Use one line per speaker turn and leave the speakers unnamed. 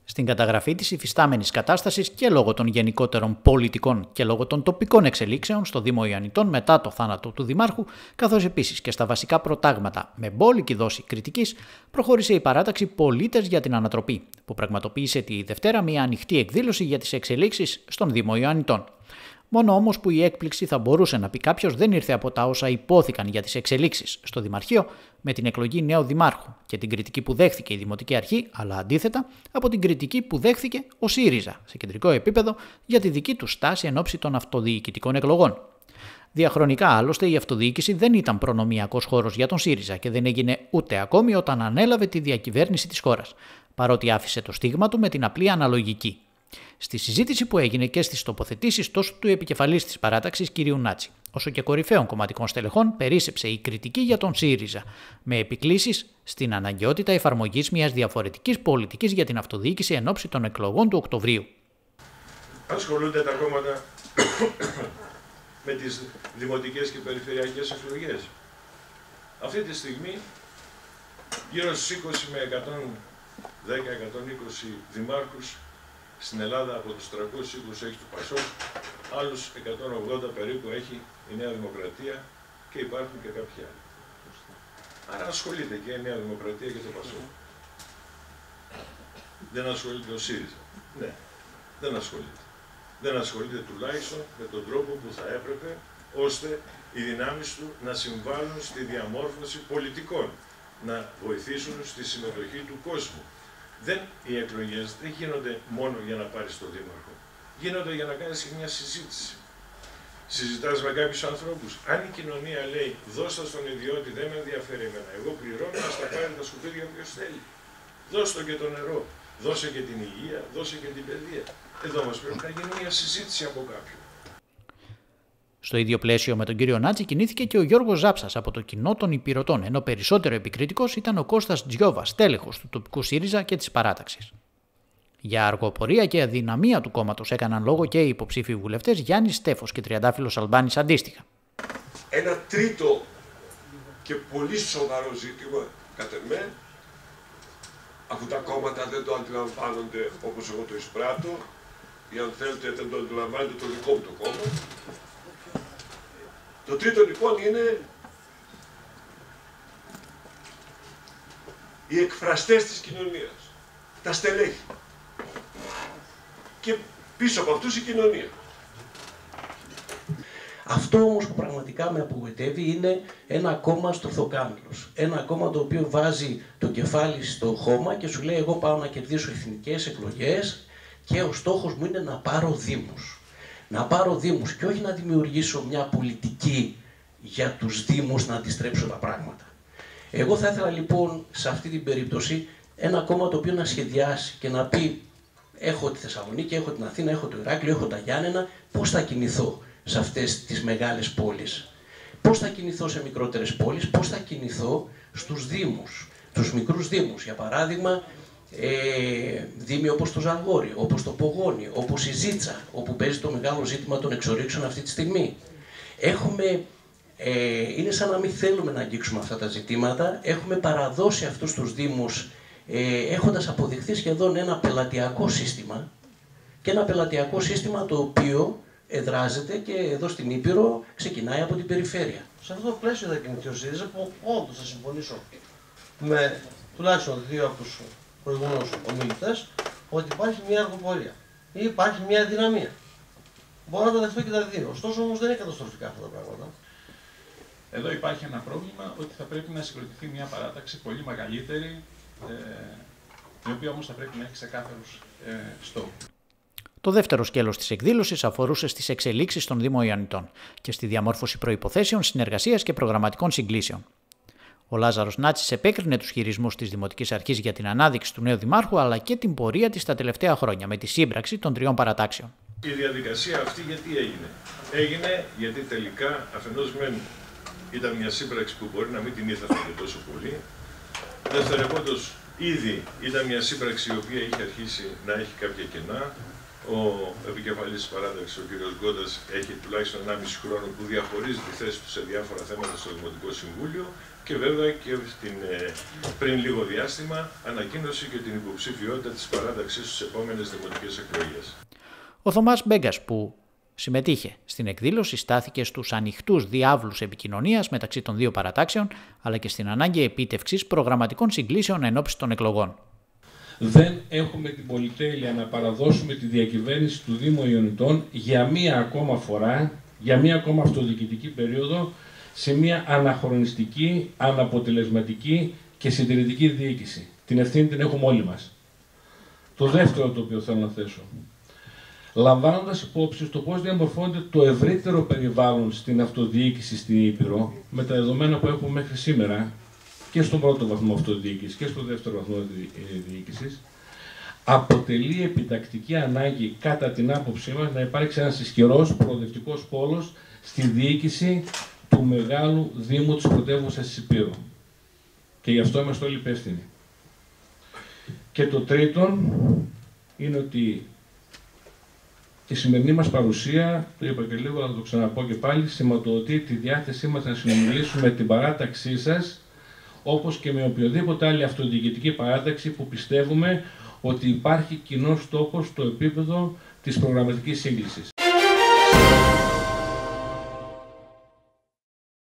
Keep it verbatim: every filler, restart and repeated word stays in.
Στην καταγραφή της υφιστάμενης κατάστασης και λόγω των γενικότερων πολιτικών και λόγω των τοπικών εξελίξεων στο Δήμο Ιωαννιτών μετά το θάνατο του Δημάρχου, καθώς επίσης και στα βασικά προτάγματα με μπόλικη δόση κριτικής, προχώρησε η παράταξη Πολίτες για την Ανατροπή, που πραγματοποίησε τη Δευτέρα μια ανοιχτή εκδήλωση για τις εξελίξεις στον Δήμο Ιωαννιτών. Μόνο όμως που η έκπληξη, θα μπορούσε να πει κάποιος, δεν ήρθε από τα όσα υπόθηκαν για τις εξελίξεις στο Δημαρχείο με την εκλογή νέου Δημάρχου και την κριτική που δέχθηκε η Δημοτική Αρχή, αλλά αντίθετα από την κριτική που δέχθηκε ο ΣΥΡΙΖΑ σε κεντρικό επίπεδο για τη δική του στάση εν ώψη των αυτοδιοικητικών εκλογών. Διαχρονικά άλλωστε η αυτοδιοίκηση δεν ήταν προνομιακός χώρος για τον ΣΥΡΙΖΑ και δεν έγινε ούτε ακόμη όταν ανέλαβε τη διακυβέρνηση της χώρας, παρότι άφησε το στίγμα του με την απλή αναλογική. Στη συζήτηση που έγινε και στις τοποθετήσεις τόσο του επικεφαλής της παράταξης κ. Νάτση, όσο και κορυφαίων κομματικών στελεχών, περίσσεψε η κριτική για τον ΣΥΡΙΖΑ, με επικλήσεις στην αναγκαιότητα εφαρμογής μιας διαφορετικής πολιτικής για την αυτοδιοίκηση εν ώψη των εκλογών του Οκτωβρίου.
Ασχολούνται τα κόμματα με τις δημοτικές και περιφερειακές εκλογές. Αυτή τη στιγμή γύρω στους είκοσι με εκατόν δέκα με εκατόν είκοσι δημάρχους στην Ελλάδα από τους τριακόσιους είκοσι έχει του ΠΑΣΟΚ, άλλους εκατόν ογδόντα περίπου έχει η Νέα Δημοκρατία και υπάρχουν και κάποιοι άλλοι. Άρα ασχολείται και η Νέα Δημοκρατία και το ΠΑΣΟΚ. Δεν ασχολείται ο ΣΥΡΙΖΑ. Ναι, δεν ασχολείται. Δεν ασχολείται τουλάχιστον με τον τρόπο που θα έπρεπε ώστε οι δυνάμεις του να συμβάλλουν στη διαμόρφωση πολιτικών, να βοηθήσουν στη συμμετοχή του κόσμου. Δεν, οι εκλογές δεν γίνονται μόνο για να πάρεις τον δήμαρχο. Γίνονται για να κάνεις και μια συζήτηση. Συζητάς με κάποιους ανθρώπους. Αν η κοινωνία λέει δώσ' στον ιδιώτη, δεν με ενδιαφέρει εμένα. Εγώ πληρώνω, να στα πάρει τα σκουπίδια όποιος θέλει. Δώσ' το και το νερό. Δώσε και την υγεία, δώσε και την παιδεία. Εδώ μας πρέπει να γίνει μια συζήτηση από κάποιον.
Στο ίδιο πλαίσιο με τον κύριο Νάτση κινήθηκε και ο Γιώργος Ζάψας από το κοινό των Υπηρωτών, ενώ περισσότερο επικριτικός ήταν ο Κώστας Τζιόβας, τέλεχος του τοπικού ΣΥΡΙΖΑ και της παράταξης. Για αργοπορία και αδυναμία του κόμματος έκαναν λόγο και οι υποψήφοι βουλευτές Γιάννης Στέφος και Τριαντάφυλλος Αλμπάνης αντίστοιχα.
Ένα τρίτο και πολύ σοβαρό ζήτημα, κατ' εμέ, αφού τα κόμματα δεν το αντιλαμβάνονται όπως εγώ το εισπράττω, ή αν θέλετε δεν το αντιλαμβάνεται το δικό μου το κόμμα. Το τρίτο λοιπόν είναι οι εκφραστές της κοινωνίας, τα στελέχη. Και πίσω από αυτούς η κοινωνία.
Αυτό όμως που πραγματικά με απογοητεύει είναι ένα κόμμα στρουθοκάμιλος. Ένα κόμμα το οποίο βάζει το κεφάλι στο χώμα και σου λέει εγώ πάω να κερδίσω εθνικές εκλογές και ο στόχος μου είναι να πάρω δήμους. Να πάρω δήμους και όχι να δημιουργήσω μια πολιτική για τους δήμους να αντιστρέψω τα πράγματα. Εγώ θα ήθελα λοιπόν σε αυτή την περίπτωση ένα κόμμα το οποίο να σχεδιάσει και να πει έχω τη Θεσσαλονίκη, έχω την Αθήνα, έχω το Ηράκλειο, έχω τα Γιάννενα, πώς θα κινηθώ σε αυτές τις μεγάλες πόλεις. Πώς θα κινηθώ σε μικρότερες πόλεις, πώς θα κινηθώ στους δήμους, τους μικρούς δήμους. Για παράδειγμα, ε, δήμοι όπως το Ζαγόρι, όπως το Πογόνι, όπως η Ζήτσα, όπου παίζει το μεγάλο ζήτημα των εξορίξεων αυτή τη στιγμή. Έχουμε, ε, είναι σαν να μην θέλουμε να αγγίξουμε αυτά τα ζητήματα, έχουμε παραδώσει αυτούς τους δήμους ε, έχοντας αποδειχθεί σχεδόν ένα πελατειακό σύστημα και ένα πελατειακό σύστημα το οποίο εδράζεται και εδώ στην Ήπειρο ξεκινάει από την περιφέρεια.
Σε αυτό το πλαίσιο θα κινηθεί ο ΣΥΡΙΖΑ που όντως θα συμφωνήσω με τουλάχιστον δύο από τους προηγούμενους ομιλητές ότι υπάρχει μια αργοπορία ή υπάρχει μια αδυναμία. Μπορώ να τα δεχτώ και τα δύο. Ωστόσο όμως δεν είναι καταστροφικά αυτά τα πράγματα.
Εδώ υπάρχει ένα πρόβλημα ότι θα πρέπει να συγκροτηθεί μια παράταξη πολύ μεγαλύτερη, ε, η οποία όμως θα πρέπει να έχει ξεκάθαρους ε, στόχους.
Το δεύτερο σκέλος της εκδήλωσης αφορούσε στις εξελίξεις των Δήμων Ιωαννιτών και στη διαμόρφωση προϋποθέσεων συνεργασίας και προγραμματικών συγκλήσεων. Ο Λάζαρος Νάτσης επέκρινε τους χειρισμούς της Δημοτικής Αρχής για την ανάδειξη του νέου Δημάρχου αλλά και την πορεία της τα τελευταία χρόνια με τη σύμπραξη των τριών παρατάξεων.
Η διαδικασία αυτή γιατί έγινε. Έγινε γιατί τελικά αφενός μεν ήταν μια σύμπραξη που μπορεί να μην την ήθελαν και τόσο πολύ. Δευτερευόντως ήδη ήταν μια σύμπραξη η οποία είχε αρχίσει να έχει κάποια κενά. Ο Ο επικεφαλής της παράταξης, ο κ. Γκόντας, έχει τουλάχιστον ενάμιση χρόνο που διαχωρίζει τη θέση του σε διάφορα θέματα στο Δημοτικό Συμβούλιο και βέβαια και στην, πριν λίγο διάστημα ανακοίνωσε και την υποψηφιότητα της παράταξης στις επόμενες δημοτικές εκλογές. Ο
Θωμάς Μπέγκας, που συμμετείχε στην εκδήλωση, στάθηκε στους ανοιχτούς διάβλους επικοινωνίας μεταξύ των δύο παρατάξεων, αλλά και στην ανάγκη επίτευξης προγραμματικών συγκλήσεων ενόψει των εκλογών.
Δεν έχουμε την πολυτέλεια να παραδώσουμε τη διακυβέρνηση του Δήμου Ιωνιτών για μία ακόμα φορά, για μία ακόμα αυτοδιοικητική περίοδο, σε μία αναχρονιστική, αναποτελεσματική και συντηρητική διοίκηση. Την ευθύνη την έχουμε όλοι μας. Το δεύτερο το οποίο θέλω να θέσω. Λαμβάνοντας υπόψη στο πώς διαμορφώνεται το ευρύτερο περιβάλλον στην αυτοδιοίκηση στην Ήπειρο, με τα δεδομένα που έχουμε μέχρι σήμερα, και στον πρώτο βαθμό αυτοδιοίκησης και στο δεύτερο βαθμό διοίκησης, αποτελεί επιτακτική ανάγκη, κατά την άποψή μας, να υπάρξει ένας ισχυρός προοδευτικός πόλος στη διοίκηση του μεγάλου Δήμου της πρωτεύουσας της Υπήρου. Και γι' αυτό είμαστε όλοι υπεύθυνοι. Και το τρίτον είναι ότι η σημερινή μας παρουσία, το είπα και λίγο, θα το ξαναπώ και πάλι, σηματοδοτεί τη διάθεσή μας να συνομιλήσουμε με την παράταξή σας, όπως και με οποιοδήποτε άλλη αυτοδιοικητική παράταξη που πιστεύουμε ότι υπάρχει κοινός τόπος στο επίπεδο της προγραμματικής σύγκλησης.